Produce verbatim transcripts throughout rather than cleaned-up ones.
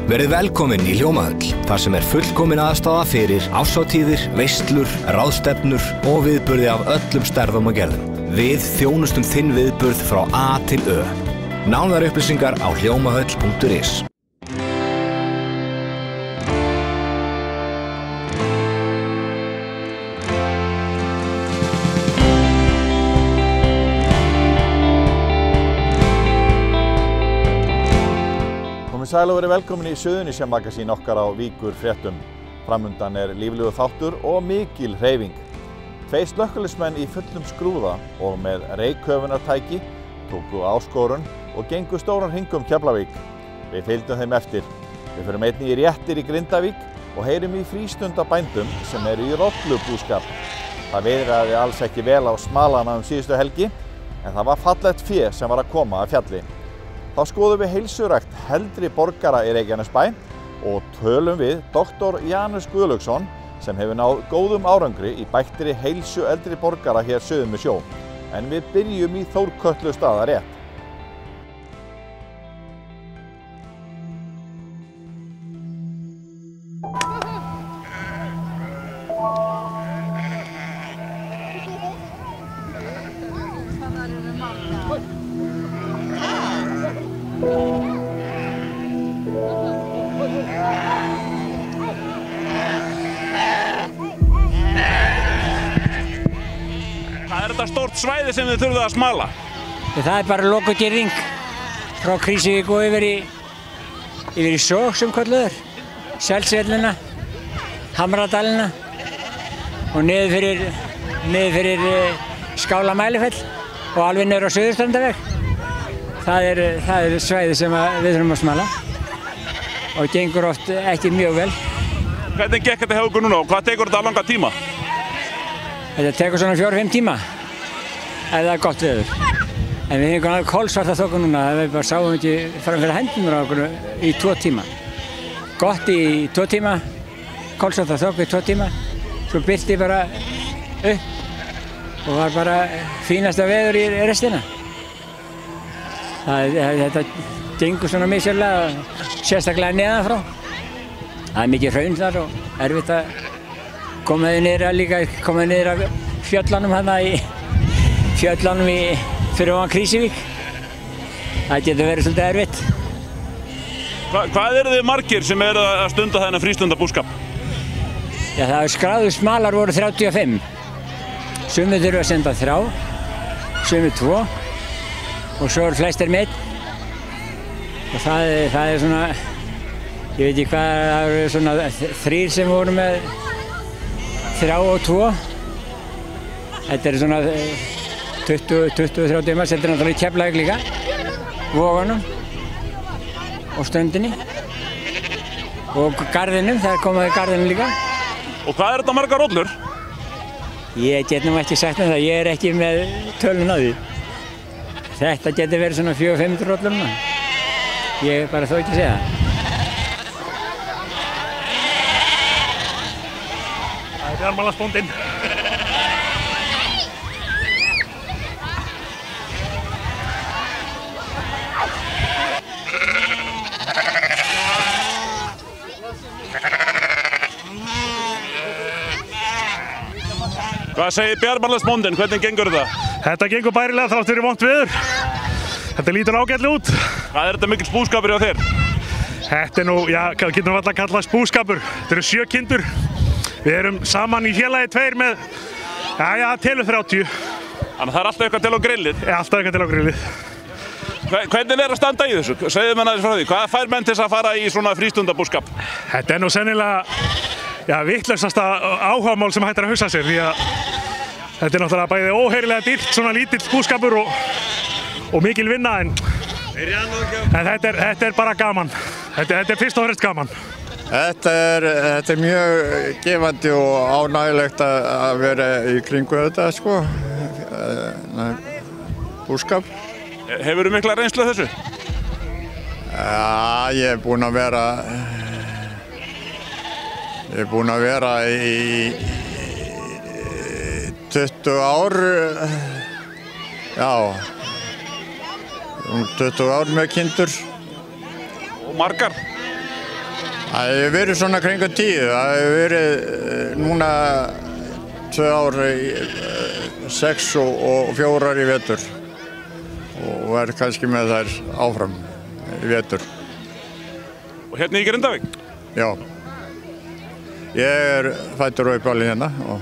Verið velkomin í Hljómahöll, þar sem er fullkomin aðstaða fyrir árshátíðir, veislur, ráðstefnur og viðburði af öllum stærðum og gerðum. Við þjónustum þinn viðburð frá A til Ö. Nánari upplýsingar á hljómahöll punktur is. Sæl og verið velkomin í Suðurnesjamagasín okkar á Víkur fréttum. Framundan er líflegur þáttur og mikil hreyfing. Tveir slökkviliðsmenn í fullum skrúða og með reykköfunartæki tóku áskorun og gengu stóran hring um Keflavík. Við fylgdum þeim eftir. Við förum einnig í réttir í Grindavík og heyrum í frístundabændum sem eru í rollubúskap. Það viðraði alls ekki vel á Smalana um síðustu helgi, en það var fallegt fé sem var að koma af fjalli. Þá skoðum við heilsurækt heldri borgara í Reykjanesbæ og tölum við doktor Janus Guðlaugsson sem hefur náð góðum árangri í bættri heilsu eldri borgara hér suður með sjó. En við byrjum í Þórkötlu staðarétt. Hvað er þetta stórt svæði sem þið þurfið að smala? Það er bara lokugirðing frá Krýsuvík og yfir í, yfir í Sog sem kölluð er, Selsvellina, Hamradalina og niður fyrir, niður fyrir Skála-Mælifell og alveg niður á Suðurstrandarveg. Það er, það er svæði sem við þurfum að smala og gengur oft ekki mjög vel. Hvernig gekk þetta hjá ykkur núna og hvað tekur þetta langa tíma? Þetta tekur svona fjóra fimm tíma ef það er gott veður. En við hefum alveg kolsvarta þoku núna, við bara sáum ekki fram fyrir hendurnar á okkur í tvo tíma. Gott í tvo tíma, kolsvarta þoku í tvo tíma, svo birti bara upp og var bara fínasta veður í restina. Það, þetta gengur svona misjaflega, sérstaklega neðan frá. Það er mikið hraun þar og erfitt að koma þið niður að líka, koma þið niður af fjöllunum hérna í fjöllunum í fyrir ofan Krýsuvík. Það getur verið svolítið erfitt. Hva, hvað eru þið margir sem eru að stunda þennan frístundabúskap? Já, það er skráðu smalar voru þrjátíu og fimm. Sumir þurfa að senda þrjá, sumir tvo og svo eru flestir með einn. Og það, það er svona, ég veit ekki hvað, það eru svona þrír sem voru með þrjá og tvo. Þetta er svona tuttugu til þrjátíu manns, þetta er náttúrulega í Keflavík líka, Vogunum og Ströndinni og Garðinum, það er komað í Garðinum líka. Og hvað er þetta margar rollur? Ég get nú ekki sagt með það, ég er ekki með tölun á því. Þetta getur verið svona fjögur til fimm hundruð rollur núna. Ég er bara þó ekki að segja það. Það er Bjarmalandsbóndinn. Hvað segir Bjarmalandsbóndinn? Hvernig gengur þetta? Þetta gengur bærilega þrátt fyrir vont veður. Þetta lítur ágætlega út. Hvað er þetta mikill búskapur hjá þér? Þetta er nú, já, getur nú alltaf kallast búskapur. Þetta eru sjö kindur. Við erum saman í félagi tveir með, já, já, telur þrjátíu. Þannig að það er alltaf eitthvað til á grillið? Já, alltaf eitthvað til á grillið. Hvernig er að standa í þessu? Segðu mér aðeins frá því. Hvað fær menn til þess að fara í svona frístundabúskap? Þetta er nú sennilega, já, vitlausasta áhugamál sem hægt er að hugsa sér, því að þetta er náttúrulega bæði óheyrilega dýrt, svona lítill búskapur og, og mikil vinna, en, en þetta, er, þetta er bara gaman. Þetta, þetta er fyrst og fremst gaman. Þetta er, þetta er mjög gefandi og ánægilegt að, að vera í kringu þetta, sko, búskap. Hefurðu mikla reynslu af þessu? Já, ég er búinn að vera, ég er búinn að vera í tuttugu ár, já, um tuttugu ár með kindur. Og margar? Það hefur verið svona kringum tíu. Það hefur verið núna tvö ár, sex og, og fjórar í vetur. Og verður kannski með þær áfram í vetur. Og hérna í Grindavík? Já. Ég er fæddur og uppalinn hérna. Og...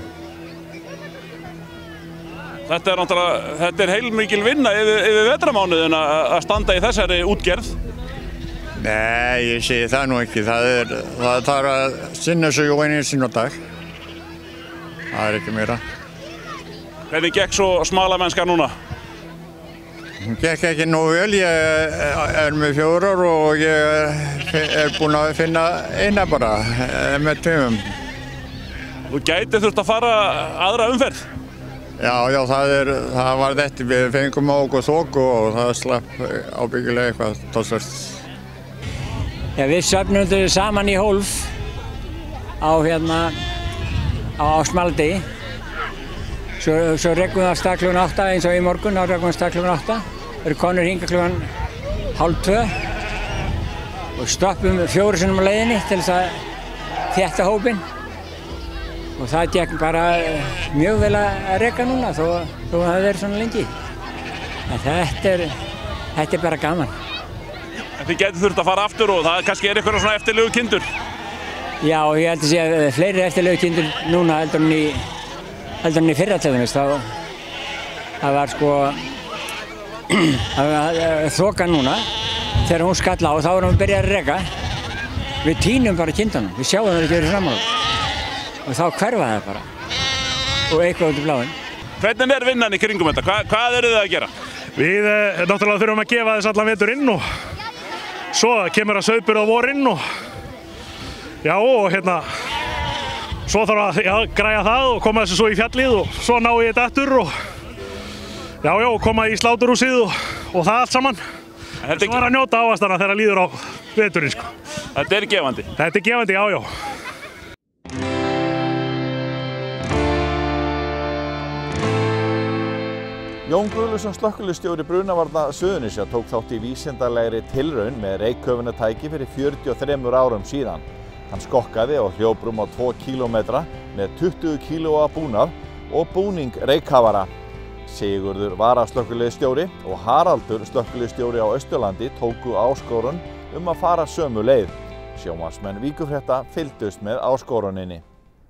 Þetta er náttúrulega, þetta er heilmikil vinna yfir, yfir vetramánuðin að standa í þessari útgerð. Nei, ég segi það nú ekki. Það er, það þarf að sinna sig og einu sinna dag. Það er ekki meira. Hvernig gekk svo smalamennska núna? Hún gekk ekki nógu vel. Ég er með fjórar og ég er búinn að finna eina bara með tveimum. Þú gæti þurft að fara aðra umferð? Já, já, það, er, það var þetta. Við fengum á okkur þoku og það slapp ábyggilega eitthvað talsvert. Já, við söfnum þau saman í hólf á hérna á, á smaldegi. Svo, svo rekum við af stað klukkan átta eins og í morgun, þá rekum við af stað klukkan átta. Við erum konur hingað klukkan hálf tvö og stoppum fjóru sinnum á leiðinni til þess að þétta hópinn. Og það gekk bara mjög vel að reka núna þó að það hafi verið svona lengi. En þetta er, þetta er bara gaman. En þið getið þurft að fara aftur og það kannski er eitthvað svona eftirlegu kindur? Já, ég held að sé að fleiri eftirlegu kindur núna heldur en í, heldur en í fyrra til dæmis. Það var sko þokan núna, þegar hún skall á þá erum við byrjað að reka. Við tínum bara kindunum, við sjáum það ekki verið fram á það. Og þá hverfa það bara og eitthvað út í bláinn. Hvernig er vinnan í kringum þetta? Hva, hvað eru þið að gera? Við eh, náttúrulega þurfum að gefa þess allan veturinn og svo kemur að sauðburð á vorinn og já og hérna svo þarf að já, græja það og koma þessu svo í fjallið og svo ná ég þetta aftur og já já koma í sláturhúsið og, og það allt saman. Þetta svo er að njóta ávaxtanna þegar líður á veturinn sko. Þetta er gefandi? Þetta er gefandi, já já. Jón Guðlusson slökkviliðsstjóri Brunavarna Suðurnesja tók þátt í vísindalegri tilraun með reykköfunartæki fyrir fjörutíu og þremur árum síðan. Hann skokkaði á hljóbrum á tvo kílómetra með tuttugu kílóa búnað og búning reykkafara. Sigurður varaslökkviliðsstjóri og Haraldur slökkviliðsstjóri á Austurlandi tóku áskorun um að fara sömu leið. Sjónvarpsmenn Víkurfrétta fylgdust með áskoruninni.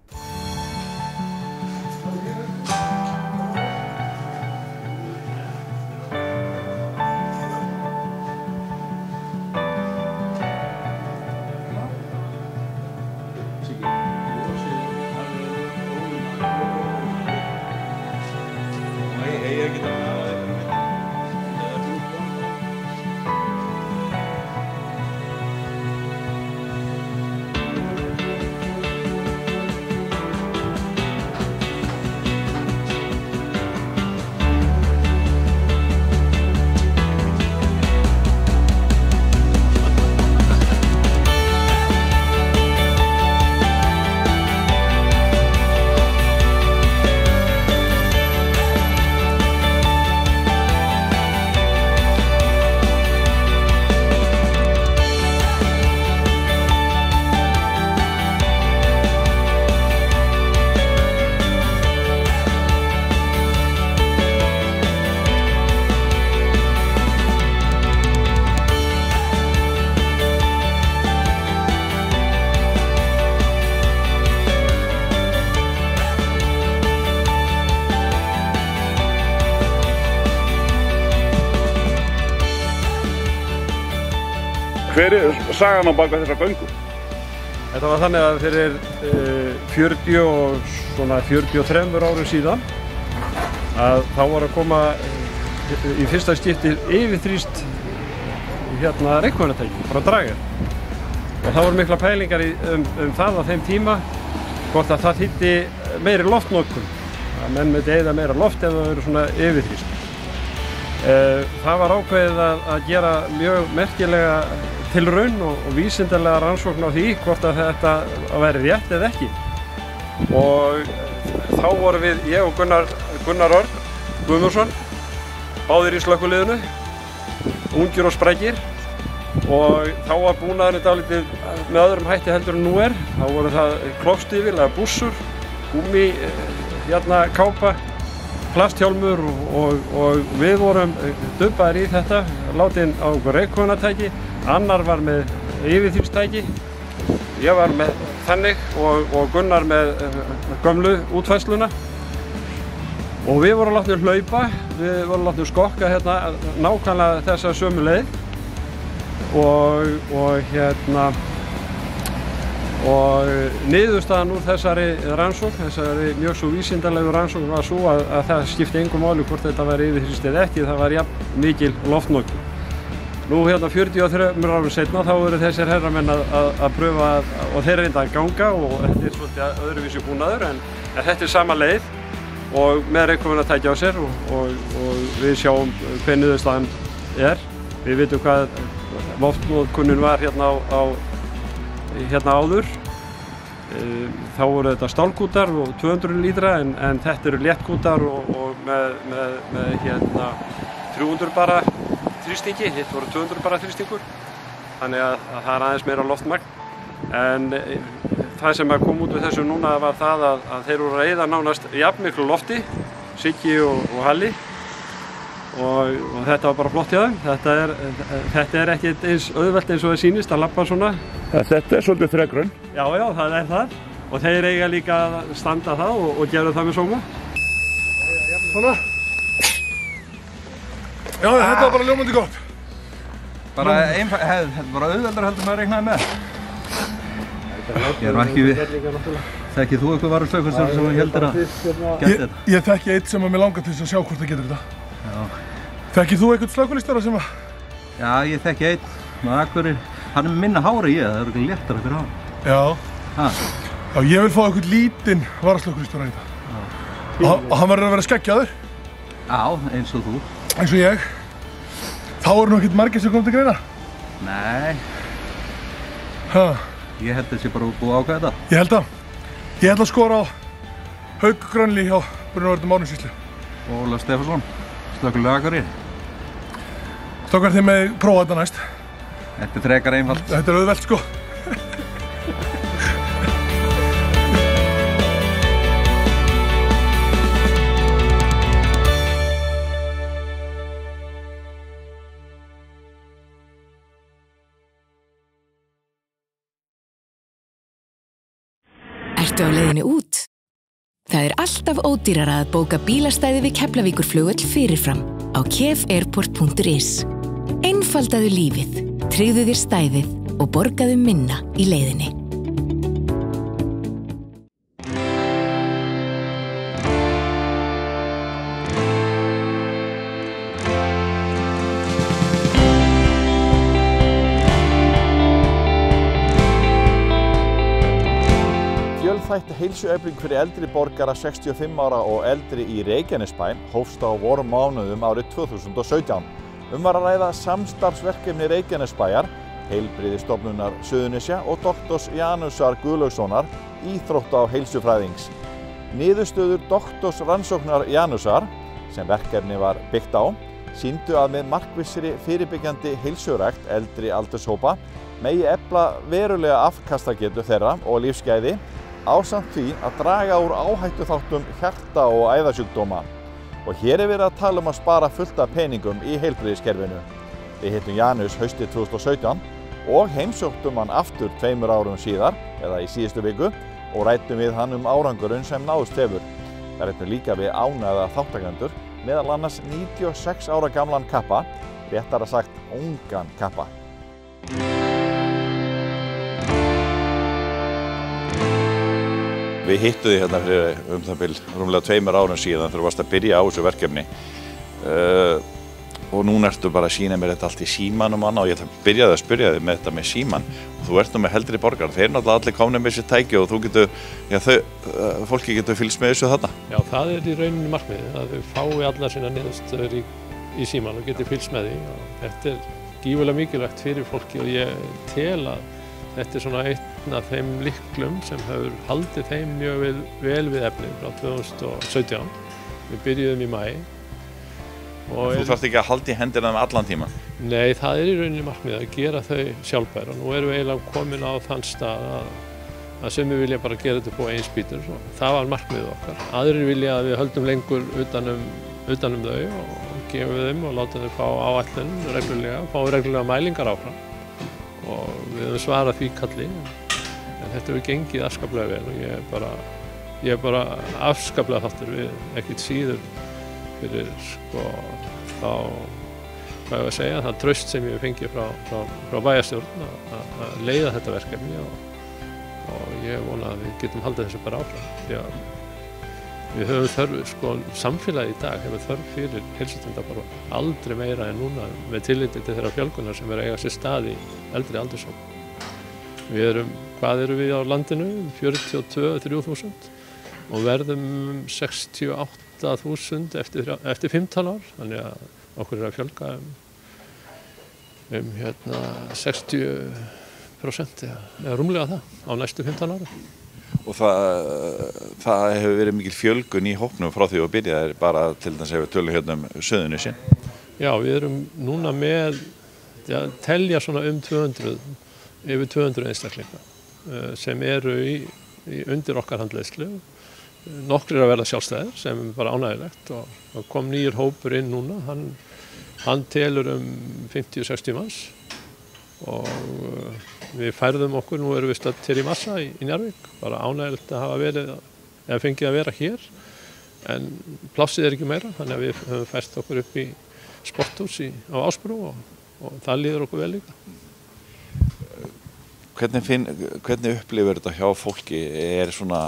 Hver er sagan á bak við þessa göngu? Þetta var þannig að fyrir uh, fjörutíu og svona fjörutíu og þremur árum síðan að þá var að koma uh, í fyrsta skipti yfirþrýst hérna reykköfunartæki frá Drager. Og það voru mikla pælingar í, um, um það á þeim tíma hvort að það þýddi meiri loftnotkun. Að menn myndi eyða meira loft ef það verið svona yfirþrýst. Uh, það var ákveðið að, að gera mjög merkilega tilraun og, og vísindalega rannsókn á því hvort að þetta væri rétt eða ekki. Og þá vorum við, ég og Gunnar, Gunnar Örn Guðmundsson, báðir í slökkviliðinu, ungir og sprækir. og þá var búnaðurinn dálítið með öðrum hætti heldur en nú er. Þá voru það klofstífil eða bússur, gúmmi, hérna kápa, plasthjálmur og, og, og við vorum dubbaðir í þetta, látin á okkur reykkonatæki, annar var með yfirþrýststæki, ég var með þannig og, og Gunnar með gömlu útfærsluna. Og við vorum látnir hlaupa, við vorum látnir skokka hérna nákvæmlega þessa sömu leið og, og hérna og niðurstaðan úr þessari rannsókn, þessari mjög svo vísindalegu rannsókn var svo að, að það skipti engu máli hvort þetta var yfirþrýst eða ekki, það var jafn mikil loftnotkun. Nú hérna fjörutíu og þremur árum seinna þá eru þessir herramenn að, að, að pröfa að, og þeir reynda að ganga og þetta er svolítið öðruvísi búnaður en, en þetta er sama leið og með reykkonatæki á sér og, og, og við sjáum hver niðurstaðan er. Við vitum hvað loftnotkunin var hérna, á, á, hérna áður. Þá voru þetta stálkútar og tvö hundruð lítra en, en þetta eru léttkútar og, og með, með, með hérna, þrjú hundruð bara þrýstingi, hitt voru tvö hundruð bara þrýstingur. Þannig að, að það er aðeins meira loftmagn. En það sem kom út við þessu núna var það að, að þeir voru að eyða nánast jafnmiklu lofti, Siggi og, og Halli. Og, og þetta var bara flott hjá þeim. Þetta er, þetta er ekkert eins auðvelt eins og það sýnist að labba svona. Þetta er svolítið þregrunn. Já, já, það er það. Og þeir eiga líka að standa það og, og gera það með sóma. Svona. Já, ah. Þetta var bara ljómandi gott. Bara einfalt, þetta var bara auðveldar heldur maður reiknaði með. Ég er ekki við. Þekkið þú eitthvað varúslökkvistjóra sem heldur að geta þetta? Ég þekki eitt sem að mér langar til þess að sjá hvort það getur þetta. Já. Þekkið þú eitthvað slökkviliðsstjóra sem að? Já, ég þekki einn. Hann er með minna hára ég, það er eitthvað léttara fyrir hann. Já. Ha. Já, ég vil fá eitthvað lítinn varúslökkviliðsstjóra í þetta. Og hann verður að vera skeggjaður. Já, eins og þú. Eins og ég. Þá eru nú ekkert margir sem kom til greina. Nei. Ha. Ég held þessi bara búið að ákveða þetta. Ég held að. Ég held að skora á Hauk Grönli hjá Brunavörðum Árnessýslu. Og Ólaf Stefánsson, slökkviliðið Akureyri. Stokkar þið með prófa þetta næst. Þetta er frekar einfalt. Þetta er auðvelt sko. Ertu á leiðinni út? Það er alltaf ódýrara að bóka bílastæði við Keflavíkurflugvöll fyrirfram á kefairport punktur is. Einfaldaðu lífið, tryggðu þér stæðið og borgaðu minna í leiðinni. Fjölþætt heilsuefling fyrir eldri borgara sextíu og fimm ára og eldri í Reykjanesbæ hófst á vormánuðum árið tvö þúsund og sautján. Um var að ræða samstarfsverkefni Reykjanesbæjar, Heilbrigðisstofnunar Suðurnesja og doktors Janusar Guðlaugssonar, íþrótta- og heilsufræðings. Niðurstöður doktorsrannsóknar Janusar, sem verkefni var byggt á, sýndu að með markvissri fyrirbyggjandi heilsurækt eldri aldurshópa megi efla verulega afkastagetu þeirra og lífsgæði ásamt því að draga úr áhættuþáttum hjarta- og æðasjúkdóma. Og hér er verið að tala um að spara fullt af peningum í heilbrigðiskerfinu. Við hittum Janus haustið tvö þúsund og sautján og heimsóttum hann aftur tveimur árum síðar, eða í síðustu viku, og ræddum við hann um árangurinn sem náðst hefur. Það ræddum líka við ánægða þáttakendur, meðal annars níutíu og sex ára gamlan kappa, réttara sagt ungan kappa. Við hittum þig hérna fyrir um það bil rúmlega tveimur árum síðan þegar þú varst að byrja á þessu verkefni. Uh, og núna ertu bara að sýna mér þetta allt í símanum og annað og ég ætla að byrja að spyrja þig með þetta með síman. Og þú ert nú með heldri borgar. Þeir eru náttúrulega allir komnir með þessi tæki og þú getur, já þau, uh, fólki getur fylgst með þessu þarna. Já, það er í rauninni markmiðið, að þau fái allar sína niðurstöður í, í síman og getur fylgst með því. Og þetta er gífurlega mikilvægt fyrir fólki og ég tel að þetta er svona einn af þeim lyklum sem hefur haldið þeim mjög vel, vel við efnið frá tvö þúsund og sautján. Við byrjuðum í maí. Þú þarft ekki að halda í hendina um allan tíma? Nei, það er í rauninni markmiðið að gera þau sjálfbæra. Nú erum við eiginlega komin á þann stað að, að sumir vilja bara gera þetta upp á einn spýtur. Það var markmiðið okkar. Aðrir vilja að við höldum lengur utanum, utanum þau og gefum þeim og látum þau fá áætlun reglulega, fá reglulega mælingar áfram. Og við höfum svarað því kalli. En þetta hefur gengið afskaplega vel og ég er bara, ég er bara afskaplega þáttur við, ekkert síður fyrir sko þá, hvað ég að segja, það traust sem ég fengið frá, frá, frá bæjarstjórn að leiða þetta verkefni og, og ég vona að við getum haldið þessu bara áfram. Því að við höfum þörf, sko, samfélagið í dag hefur þörf fyrir heilsutenda bara aldrei meira en núna með tilliti til þeirra fjölgunar sem er að eiga sér stað í eldri aldurshóp. Við erum, hvað erum við á landinu? fjörutíu og tvö til þrjú þúsund og verðum sextíu og átta þúsund eftir, eftir fimmtán ár, þannig að okkur er að fjölga um, um hérna, sextíu prósent eða rúmlega það á næstu fimmtán ára. Og það, það hefur verið mikil fjölgun í hópnum frá því að byrjaði bara til þess að við tölum hérna um Suðurnesin. Já, við erum núna með, ja, telja svona um tvö hundruð, yfir tvö hundruð einstaklinga sem eru í, í undir okkar handleiðslu. Nokkrir að verða sjálfstæðir sem er bara ánægilegt og, og kom nýr hópur inn núna, hann, hann telur um fimmtíu til sextíu manns og við færðum okkur, nú erum við stödd hér í Massa í, í Njarðvík, bara ánægilegt að hafa verið, eða fengið að vera hér en plássið er ekki meira, þannig að við höfum fært okkur upp í sporthús í, á Ásbrú og, og það líður okkur vel líka. Hvernig, finn, hvernig upplifir þetta hjá fólki, er svona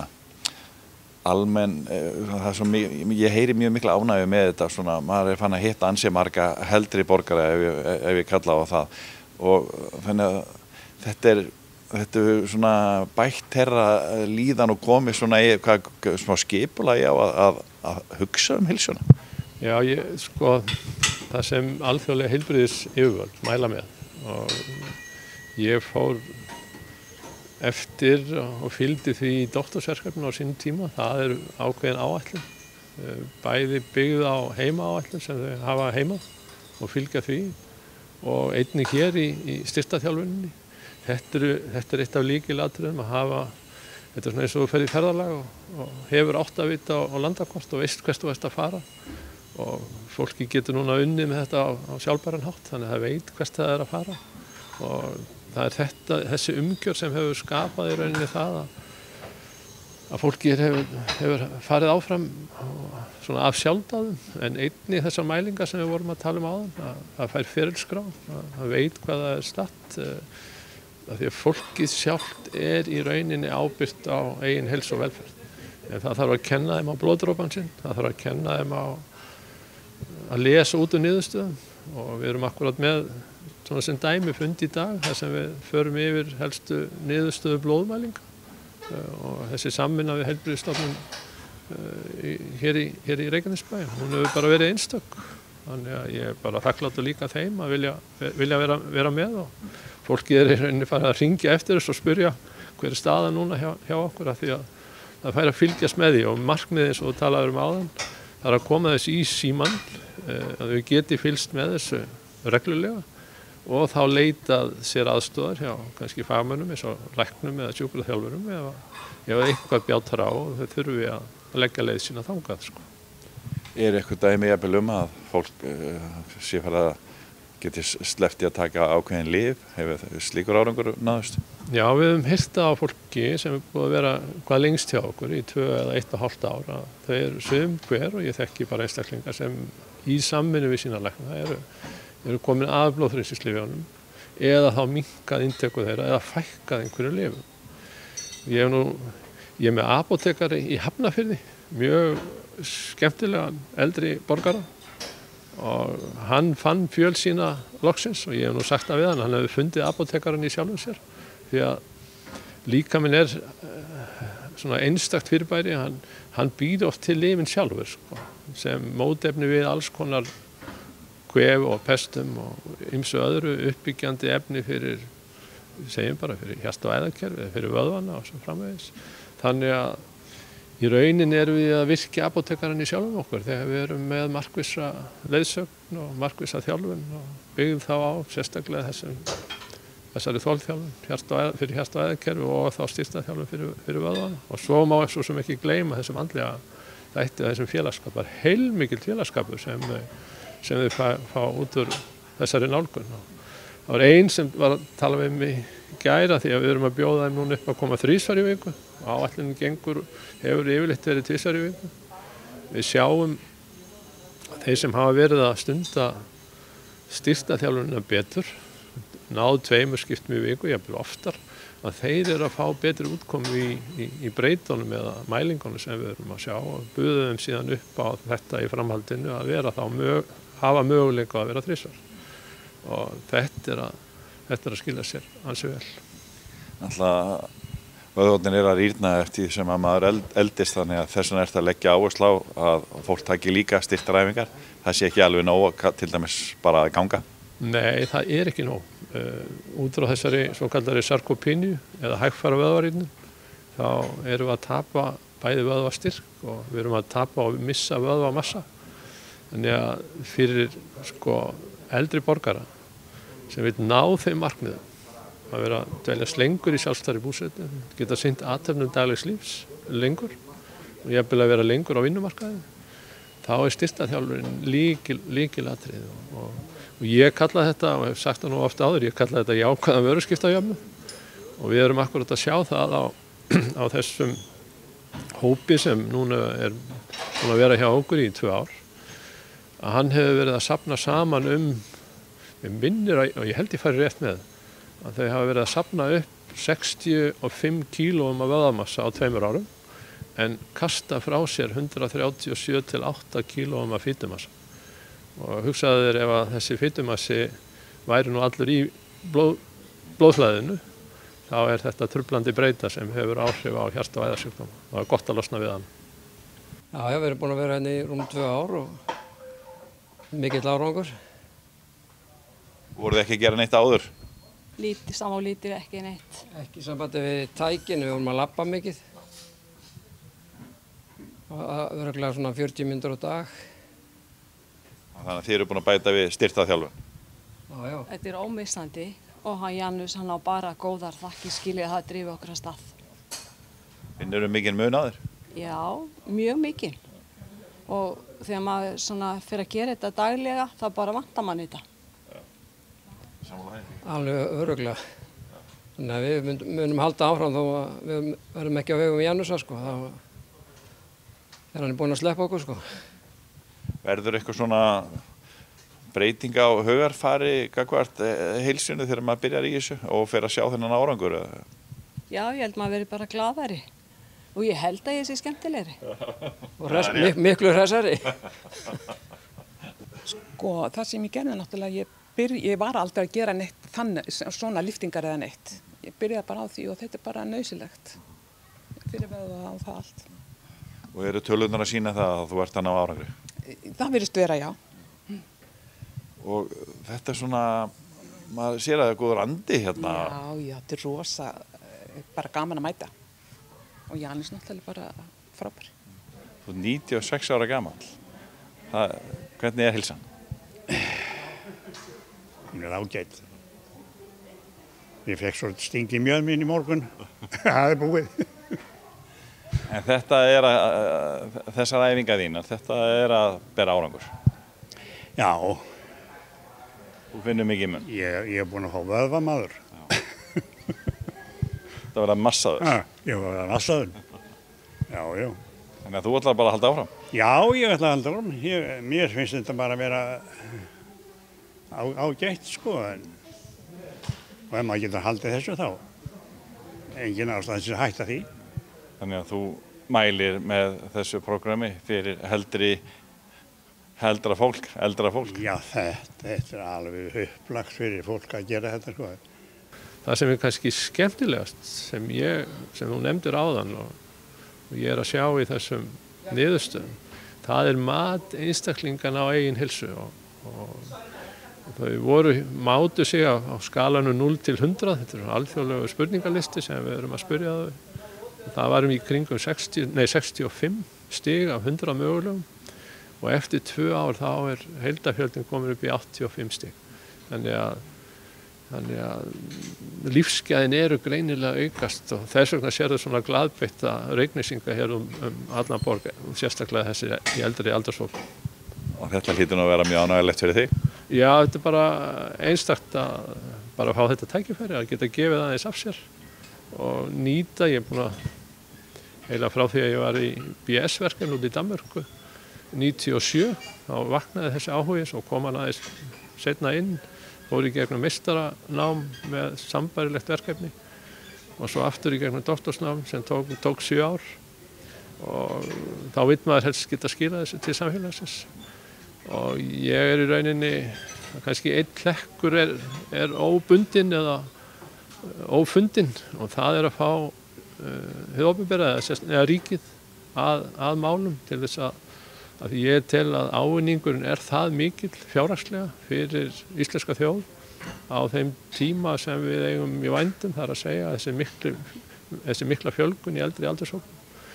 almenn, það er svo, ég heyri mjög mikla ánægju með þetta, svona, maður er fann að hitta ansi marga heldri borgara ef ég, ef ég kalla á það og þannig að þetta er, þetta er svona bætt þeirra líðan og komið svona í hvað, smá skipulagi á að, að, að hugsa um heilsuna. Já, ég, sko, það sem alþjóðlega heilbrigðis yfirvöld mæla með og ég fór eftir og fylgdi því doktorsverkefni á sínum tíma, það er ákveðin áætlun, bæði byggð á heimaáætlun sem þau hafa heima og fylgja því og einnig hér í, í styrktarþjálfuninni. Þetta, þetta er eitt af lykilatriðum að hafa, þetta er svona eins og þú ferð í ferðalag og, og hefur átt að vita á, á landakort og veist hvert þú veist að fara og fólki getur núna unnið með þetta á, á sjálfbæran hátt þannig að það veit hvert það er að fara og það er þetta, þessi umgjörð sem hefur skapað í rauninni það að, að fólki hefur, hefur farið áfram svona af sjálfdáðum en einnig þessar mælingar sem við vorum að tala um áðan, að það fær ferilskrá, að það veit hvað það er statt, að því að fólkið sjálft er í rauninni ábyrgt á eigin heilsu og velferð. En það þarf að kenna þeim á blóðdropann sinn, það þarf að kenna þeim á að lesa út úr niðurstöðum og við erum akkurat með svona sem dæmi fund í dag þar sem við förum yfir helstu niðurstöðu blóðmælinga og þessi samvinna við heilbrigðisstofnun hér í, hér í Reykjanesbæ, hún hefur bara verið einstök. Þannig að ég er bara þakklátur líka þeim að vilja, vilja vera, vera með og fólki er í rauninni farið að hringja eftir þessu og spyrja hver er staðan núna hjá, hjá okkur af því að það fær að fylgjast með því og markmiðið eins og þú talaður um áðan það er að koma þessu í símann að við geti fylgst með þessu reglulega og þá leitað sér aðstoðar hjá kannski fagmönnum eins og læknum eða sjúkraþjálfurum ef, ef eitthvað bjátar á og þau þurfum við að leggja leið sína þangað. Sko. Er eitthvað dæmi jafnvel um að fólk uh, sé farið að geti sleppt í að taka ákveðin lyf, hefur slíkur árangur náðust? Já, við höfum heyrt á fólki sem er búið að vera hvað lengst hjá okkur í tvö eða eitt og hálft ára. Þau eru sum hver og ég þekki bara einstaklingar sem í samvinnu við sína lækna eru, eru komin af blóðþrýstingslyfjunum eða þá minnkað inntöku þeirra eða fækkað einhverju lyfum. Ég er nú, ég er með apótekari í Hafnarfirði, mjög skemmtilegan eldri borgara og hann fann fjöl sína loksins og ég hef nú sagt það við hann, hann hefur fundið apótekaran í sjálfum sér því að líkaminn er svona einstakt fyrirbæri, hann, hann býr oft til lyfin sjálfur sko, sem mótefni við alls konar kvef og pestum og ýmsu öðru uppbyggjandi efni fyrir, segjum bara fyrir hjarta- og æðakerfi, fyrir vöðvana og svo framvegis. Þannig að Í raunin erum við að virkja apótekarinn í sjálfum okkur þegar við erum með markvissa leiðsögn og markvissa þjálfun og byggð þá á sérstaklega þessum, þessari þolþjálfun hjarta og, fyrir hjarta- og æðakerfi og þá styrktarþjálfun fyrir, fyrir vöðvana. Og svo má svo sem ekki gleyma þessum andlega þætti og þessum félagskapar, heilmikill félagskapur sem, sem við fá, fá út úr þessari nálgun. Það var einn sem var að tala við mig í gæra því að við erum að bjóða þeim núna upp að koma þrisvar í viku. Áætlunin gengur, hefur yfirleitt verið tvisvar í viku. Við sjáum að þeir sem hafa verið að stunda styrktarþjálfunina betur, náð tveimur skiptum í viku, jafnvel oftar, að þeir eru að fá betri útkomu í, í, í breytunum eða mælingunum sem við erum að sjá og buðum þeim síðan upp á þetta í framhaldinu að vera þá mög, hafa möguleika að vera þrisvar. Og þetta er að, þetta er að skila sér ansi vel. Alltaf vöðvarnir er að rýrna eftir því sem að maður eld, eldist þannig að þess vegna er þetta að leggja áherslu á að fólk taki líka styrktaræfingar. Það sé ekki alveg nóg til dæmis bara að ganga. Nei, það er ekki nóg. Uh, út frá þessari svo kallari sarkopíníu eða hægfara vöðvarýrnum þá erum við að tapa bæði vöðvastyrk og við erum að tapa og missa vöðvamassa. Þannig að fyrir sko eldri borgara sem vil ná þeim markmiðum að vera að dveljast lengur í sjálfstæðri búsetu, geta sinnt athöfnum daglegs lífs lengur og jafnvel að vera lengur á vinnumarkaði, þá er styrktarþjálfurinn líkil, líkilatrið og, og, og ég kalla þetta, og hef sagt það nú ofta áður, ég kalla þetta jákvæðan vöruskiptajöfnuð og við erum akkurat að sjá það á, á þessum hópi sem núna er búin að vera hjá okkur í tvö ár, að hann hefur verið að safna saman um, við minnir að, og ég held ég færi rétt með, að þau hafa verið að safna upp sextíu og fimm kílóum af vöðvamassa á tveimur árum en kasta frá sér hundrað þrjátíu og sjö til átta kílóum af fitumassa. Og hugsaðu þér ef að þessi fitumassi væri nú allur í blóð, blóðflæðinu, þá er þetta truflandi breyta sem hefur áhrif á hjarta- og æðasjúkdóma. Það er gott að losna við hann. Já, ég hef verið búin að vera henni í rúm tvö ár og mikill árangur. Voruð þið ekki að gera neitt áður? Lítið, samá lítið ekki neitt. Ekki sambandi við tækin, við vorum að labba mikið. Örugglega svona fjörutíu mínútur á dag. Þannig að þið eru búin að bæta við styrktarþjálfun. Já, já. Þetta er ómissandi og hann Janus, hann á bara góðar þakkir skilið að það drifi okkur að stað. Finnur þú mikinn mun á þér? Já, mjög mikinn. Og þegar maður svona fyrir að gera þetta daglega, þá bara vantar mann þetta. Alveg örugglega. Þannig að við munum, munum halda áfram þó að við verðum ekki á vegum Janusa, sko. Þá er hann búinn að sleppa okkur, sko. Verður eitthvað svona breyting á hugarfari gagnvart heilsunni þegar maður byrjar í þessu og fer að sjá þennan árangur? Já, ég held maður verið bara glaðari. Og ég held að ég sé skemmtilegri. Og res, mik miklu hressari. Sko, það sem ég gerði náttúrulega, ég, byrj, ég var aldrei að gera neitt þannig, svona lyftingar eða neitt. Ég byrjaði bara á því og þetta er bara nauðsynlegt fyrir veða og það allt. Og eru tölurnar að sýna það að þú ert að ná árangri? Það virðist vera, já. Mm. Og þetta er svona, maður sér að það er góður andi hérna. Já, já, þetta er rosa, bara gaman að mæta. Og Janus náttúrulega bara frábær. Þú er níutíu og sex ára gamall. Það, hvernig er heilsan? Hún er ágætt. Ég fekk svo sting í mjöð mín í morgun. Það er búið. En þetta er að, þessar æfingar þínar, þetta er að bera árangur? Já. Þú finnur mikið í mun? Ég, ég er búinn að fá vöðvamaður. Það verða massaður? Já, ég verða massaður. Já, já. Þannig að þú ætlar bara að halda áfram? Já, ég ætla að halda áfram. Ég, mér finnst þetta bara að vera á, ágætt, sko. En, og ef maður getur haldið þessu þá, engin ástæð sem hætta því. Þannig að þú mælir með þessu prógrami fyrir heldri, heldra fólk, eldra fólk? Já, þetta, þetta er alveg upplagt fyrir fólk að gera þetta, sko. Það sem er kannski skemmtilegast sem, ég, sem þú nefndir áðan og, og ég er að sjá í þessum niðurstöðum, það er mat einstaklingana á eigin heilsu og, og, og þau voru, mátu sig á, á skalanum núll til hundrað, þetta er alþjóðlegu spurningalisti sem við erum að spyrja þau Það varum í kringum sextíu, nei, sextíu og fimm stig af hundrað mögulegum og eftir tvö ár þá er heildarfjöldin komin upp í áttatíu og fimm stig. Þannig að, þannig að lífsgæðin eru greinilega aukast og þess vegna sérðu svona glaðbeitta reiknisinga hér um, um allan borg, sérstaklega þessi í eldri aldarshópi. Og þetta hlýtur nú að vera mjög ánægilegt fyrir þig? Já, þetta er bara einstakt að bara fá þetta tækifæri, að geta gefið aðeins af sér og nýta. Ég er búin að heila frá því að ég var í B S-verkefni út í Danmörku níutíu og sjö, þá vaknaði þessi áhugi, svo kom hann aðeins seinna inn, fór í gegnum meistaranám með sambærilegt verkefni og svo aftur í gegnum doktorsnám sem tók, tók sjö ár og þá vill maður helst geta skilað þessu til samfélagsins. Og ég er í rauninni, kannski einn hlekkur er, er óbundinn eða ófundinn og það er að fá uh, hið opinbera eða ríkið að, að málum til þess að, að ég tel að ávinningurinn er það mikill fjárhagslega fyrir íslenska þjóð á þeim tíma sem við eigum í vændum, það er að segja þessi, miklu, þessi mikla fjölgun í eldri aldurshópum,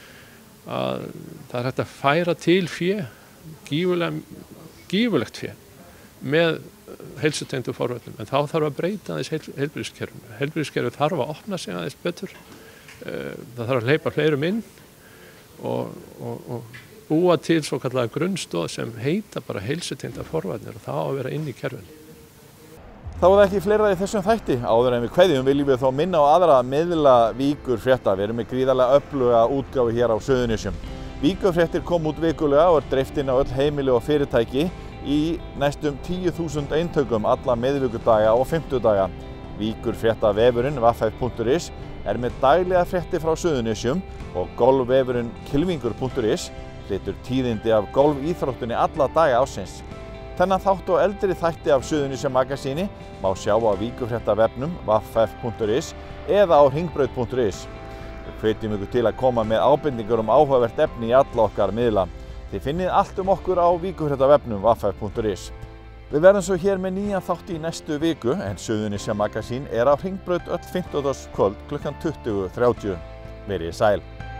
að það er hægt að færa til fé, gífurlega gífurlegt fé með heilsutengdu forvörnum, en þá þarf að breyta aðeins heilbrigðiskerfinu. Heilbrigðiskerfið þarf að opna sig aðeins betur, það þarf að hleypa fleirum inn og, og, og búa til svo kallaða grunnstoð sem heita bara heilsutengda forvörnir og það á að vera inn í kerfinu. Þá er það ekki fleira í þessum þætti. Áður en við kveðjum viljum við þó minna á aðra miðla Víkur frétta. Við erum með gríðarlega öfluga útgáfu hér á Suðurnesjum. Víkur fréttir kom út vikulega og er dreift inn á öll heimili og fyrirtæki í næstum tíu þúsund eintökum alla miðvikudaga og fimmtudaga. Víkur frétta vefurinn v f f punktur is er með daglega fréttir frá Suðurnesjum og golfvefurinn kylfingur punktur is flytur tíðindi af golfíþróttunni alla daga ársins. Þennan þátt og eldri þætti af Suðurnesja magasíni má sjá á Víkurfrétta vefnum v f f punktur is eða á hringbraut punktur is. Við hvetjum ykkur til að koma með ábendingar um áhugavert efni í alla okkar miðla. Þið finnið allt um okkur á Víkurfrétta vefnum v f f punktur is. Við verðum svo hér með nýjan þátt í næstu viku en Suðurnesja magasín er á hringbraut öll fimmtudagskvöld klukkan tuttugu þrjátíu. Verið sæl!